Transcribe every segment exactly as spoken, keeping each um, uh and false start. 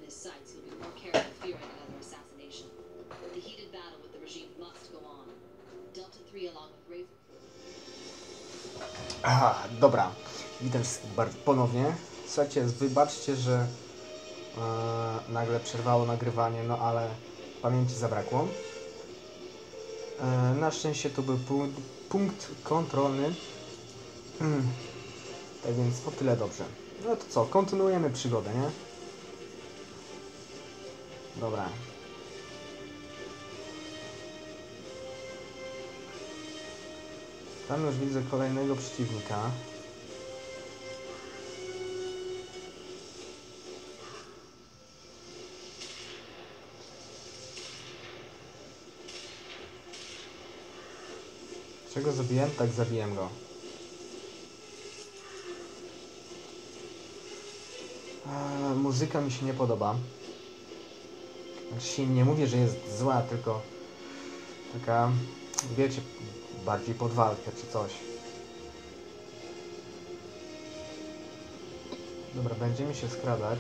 his sights, he'll be more careful fearing another assassination. The heated battle with the regime must go on. Delta three along with Razor. Aha, dobra. Witam wszystkich bardzo ponownie. Słuchajcie, wybaczcie, że e, nagle przerwało nagrywanie, no ale pamięci zabrakło. E, na szczęście to był punkt, punkt kontrolny. Hmm. Tak więc o tyle dobrze. No to co, kontynuujemy przygodę, nie? Dobra. Tam już widzę kolejnego przeciwnika. Czego zabiłem? Tak, zabiłem go. Eee, muzyka mi się nie podoba. Znaczy nie mówię, że jest zła, tylko taka, wiecie, bardziej pod walkę czy coś. Dobra, będziemy się skradać.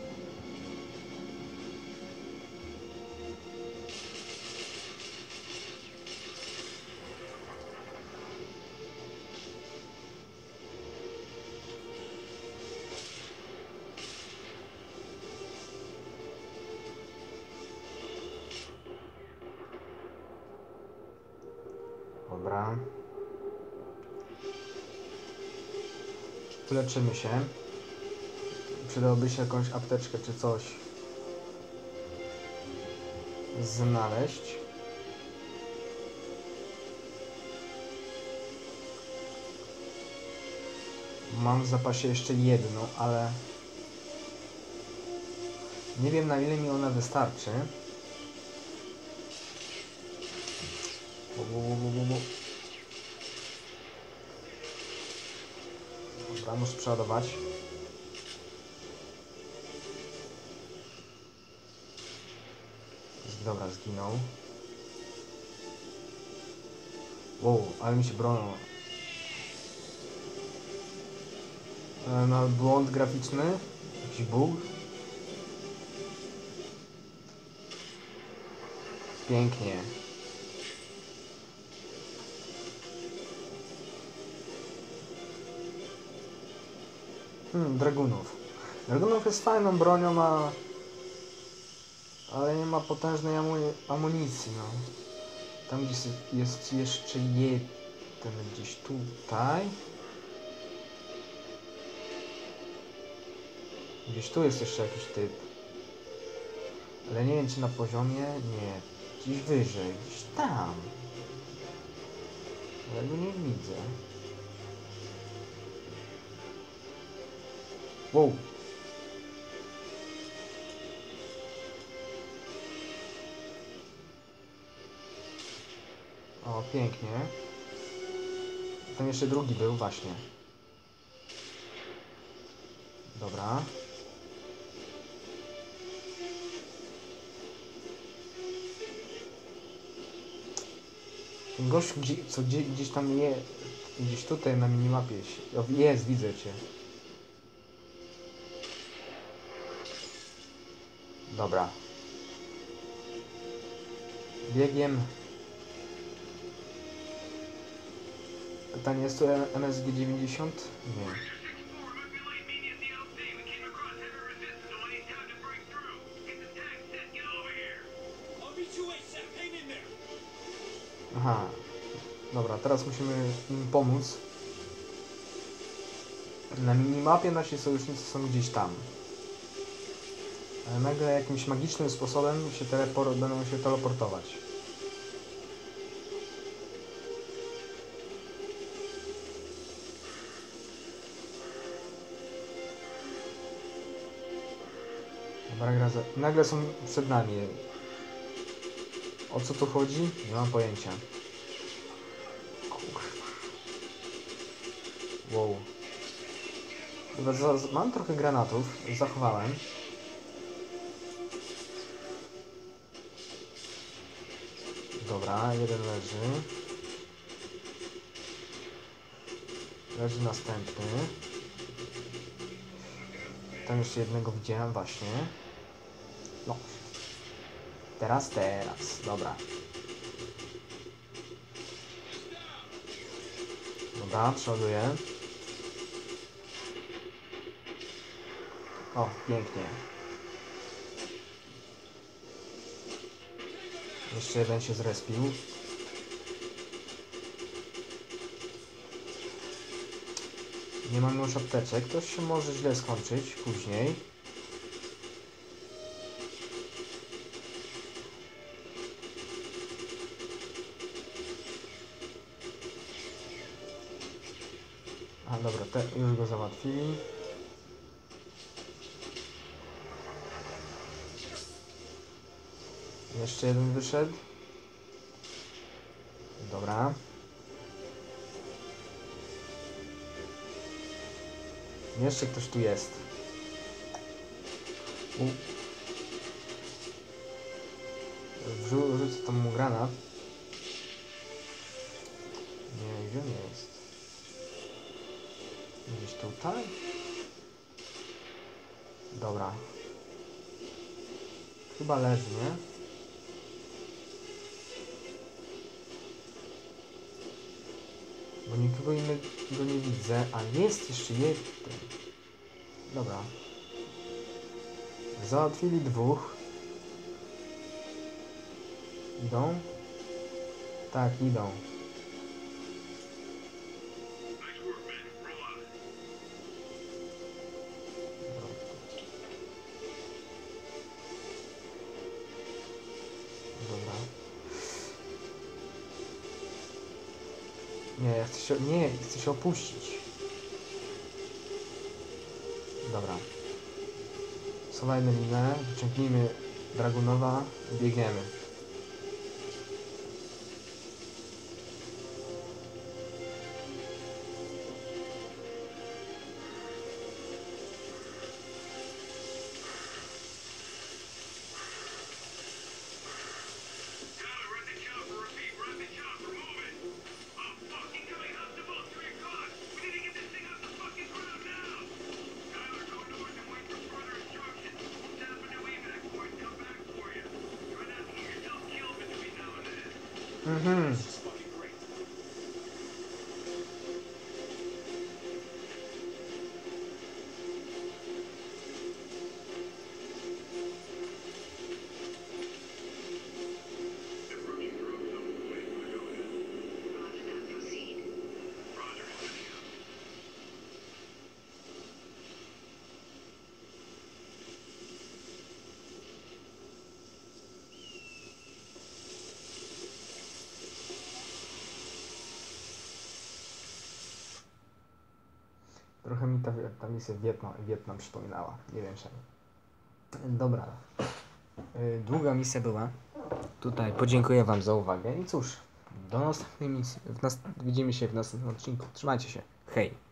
Dobra. Leczymy się. Przydałoby się jakąś apteczkę czy coś znaleźć. Mam w zapasie jeszcze jedną, ale nie wiem, na ile mi ona wystarczy. Bu, bu, bu, bu, bu. Dobra, muszę przeładować. Dobra, zginął. Wow, ale mi się bronią. E, no, błąd graficzny? Jakiś bóg? Pięknie. Hmm, dragunów. Dragunów jest fajną bronią, a... ale nie ma potężnej amu amunicji, no. Tam gdzieś jest jeszcze jeden, gdzieś tutaj. Gdzieś tu jest jeszcze jakiś typ. Ale nie wiem, czy na poziomie? Nie. Gdzieś wyżej, gdzieś tam. Ale go nie widzę. Wow. O, pięknie. Tam jeszcze drugi był, właśnie. Dobra. Ten gość, gdzie, co gdzie, gdzieś tam je, gdzieś tutaj na minimapie jest, widzę cię. Dobra. Biegiem. Pytanie, jest tu M S G dziewięćdziesiąt? Nie. Aha. Dobra, teraz musimy im pomóc. Na minimapie nasi sojusznicy są gdzieś tam. Ale nagle jakimś magicznym sposobem się teleport będą się teleportować. Dobra, gra za... Nagle są przed nami. O co tu chodzi? Nie mam pojęcia. Kurwa. Wow. Chyba za... Mam trochę granatów. Zachowałem. Dobra, jeden leży. Leży następny. Tam jeszcze jednego widziałem właśnie. No. Teraz, teraz. Dobra. Dobra, przoduję. O, pięknie. Jeszcze jeden się zrespił. Nie mam już apteczek. To się może źle skończyć później. A dobra, te już go załatwili. Jeszcze jeden wyszedł. Dobra. Jeszcze ktoś tu jest. U. Wrzu rzucę tam mu granat. Nie, gdzie on jest? Gdzieś tutaj? Dobra. Chyba leży, nie? Bo nikogo innego nie widzę, a jest jeszcze jeden. Dobra. Załatwili dwóch. Idą? Tak, idą. Dobra. Nie, ja chcę się, nie, chcę się opuścić. Dobra. Schowajmy minę, wyciągnijmy Dragunowa i biegniemy. Mhm. Trochę mi ta, ta misja Wietnam, Wietnam przypominała. Nie wiem czemu. Dobra. Długa misja była. Tutaj podziękuję wam za uwagę i cóż, do następnej misji. W nas, widzimy się w następnym odcinku. Trzymajcie się. Hej.